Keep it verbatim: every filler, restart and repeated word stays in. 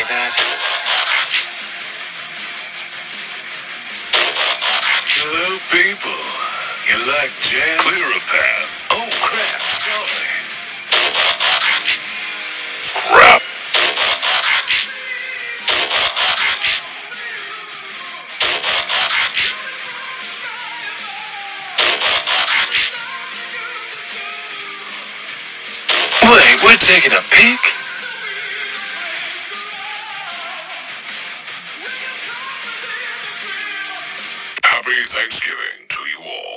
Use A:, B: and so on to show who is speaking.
A: like that?
B: Hello, people. You like jazz?
C: Clear a path.
B: Oh, crap. Sorry.
C: Crap!
B: Wait, we're taking a peek?
C: Happy Thanksgiving to you all.